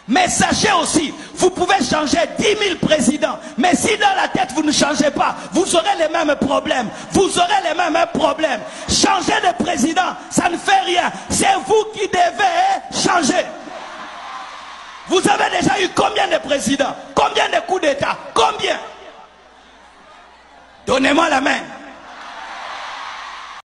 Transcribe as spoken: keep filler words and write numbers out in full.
Mais sachez aussi, vous pouvez changer dix mille présidents. Mais si dans la tête vous ne changez pas, vous aurez les mêmes problèmes. Vous aurez les mêmes problèmes. Changer de président, ça ne fait rien. C'est vous qui devez changer. Vous avez déjà eu combien de présidents? Combien de coups d'État? Combien? Donnez-moi la main.